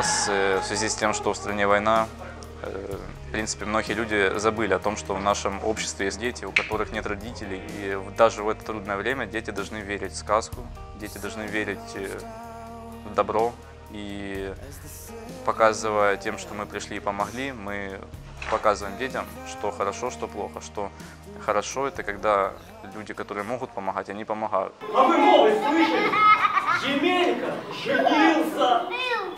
сейчас в связи с тем, что в стране война, в принципе, многие люди забыли о том, что в нашем обществе есть дети, у которых нет родителей. И даже в это трудное время дети должны верить в сказку, дети должны верить в добро. И показывая тем, что мы пришли и помогли, мы показываем детям, что хорошо, что плохо. Что хорошо – это когда люди, которые могут помогать, они помогают. А вы новость слышали? Емелька женился!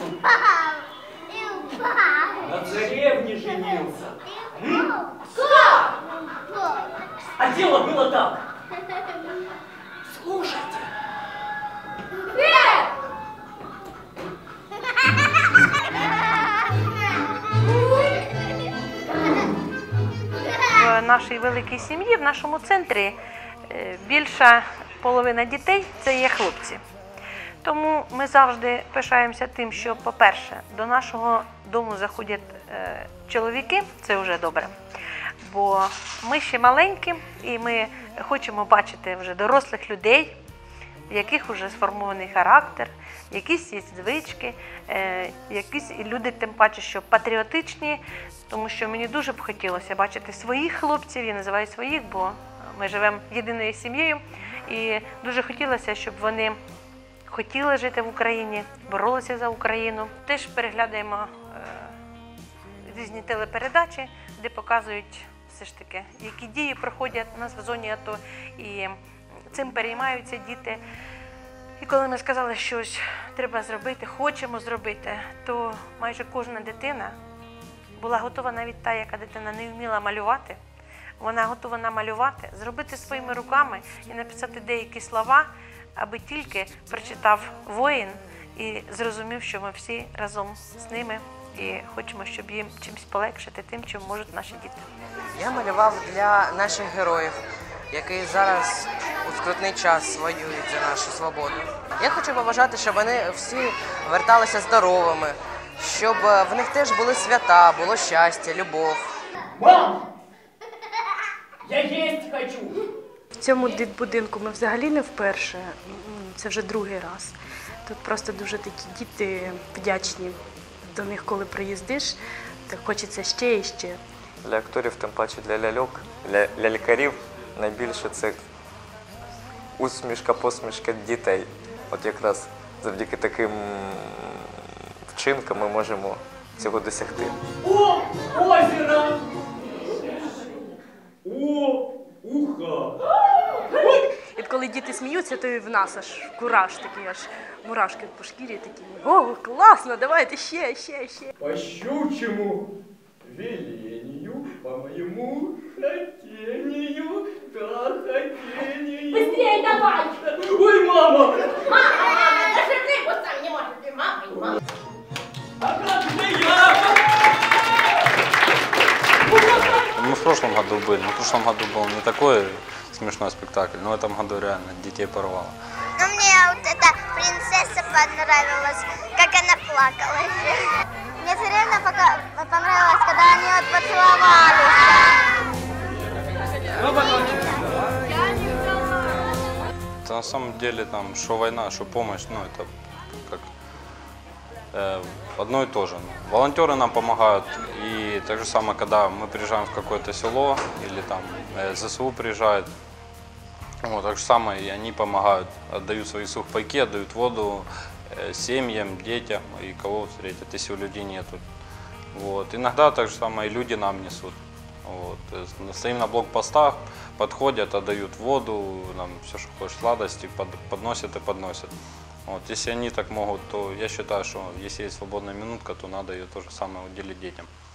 На царевне женился. Как? А дело было так. Слушайте. В нашій великій сім'ї, в нашому центрі, більша половина дітей – це є хлопці. Тому ми завжди пишаємося тим, що, по-перше, до нашого дому заходять чоловіки, це вже добре. Бо ми ще маленькі і ми хочемо бачити вже дорослих людей, в яких вже сформований характер, якісь є звички, якісь люди, тим паче, що патріотичні, тому що мені дуже б хотілося бачити своїх хлопців, я називаю своїх, бо ми живемо єдиною сім'єю, і дуже хотілося, щоб вони хотіли жити в Україні, боролися за Україну. Теж переглядаємо різні телепередачі, де показують все ж таки, які дії проходять у нас в зоні АТО, і цим переймаються діти. І коли ми сказали, що щось треба зробити, хочемо зробити, то майже кожна дитина була готова, навіть та, яка дитина не вміла малювати, вона готова намалювати, зробити своїми руками і написати деякі слова, аби тільки прочитав воїн і зрозумів, що ми всі разом з ними і хочемо, щоб їм чимось полегшити тим, чим можуть наші діти. Я малював для наших героїв, які зараз у скрутний час воюють за нашу свободу. Я хочу побажати, щоб вони всі верталися здоровими, щоб в них теж були свята, було щастя, любов. Мам! Я їсть хочу! В цьому дитбудинку ми взагалі не вперше, це вже другий раз. Тут просто дуже такі діти вдячні. До них, коли приїздиш, то хочеться ще і ще. Для акторів, тим паче для ляльок, для лялькарів найбільше це усмішка-посмішка дітей. От якраз завдяки таким вчинкам ми можемо цього досягти. О, озеро! О, уха! І коли діти сміються, то і в нас аж кураж такий, аж мурашки по шкірі такі. О, класно, давайте ще. По щучьему велению, по моему хотению, да хотению. Быстрее давай! Ой, мама! Мама, даже ты вот сам не можете, мама. А как же я? Мы в прошлом году были, но в прошлом году был не такой смешной спектакль, но в этом году реально детей порвало. Но мне вот эта принцесса понравилась, как она плакала еще. Мне царевна понравилась, когда они вот поцеловались. Это на самом деле там, что война, что помощь, ну это как одно и то же. Волонтеры нам помогают, и так же самое, когда мы приезжаем в какое-то село, или там ЗСУ приезжает, вот, так же самое и они помогают, отдают свои сухпайки, отдают воду семьям, детям, и кого встретят, если у людей нету. Вот. Иногда так же самое и люди нам несут. Вот. Стоим на блокпостах, подходят, отдают воду, нам все, что хочешь, сладости, подносят и подносят. Вот. Если они так могут, то я считаю, что если есть свободная минутка, то надо ее то же самое уделить детям.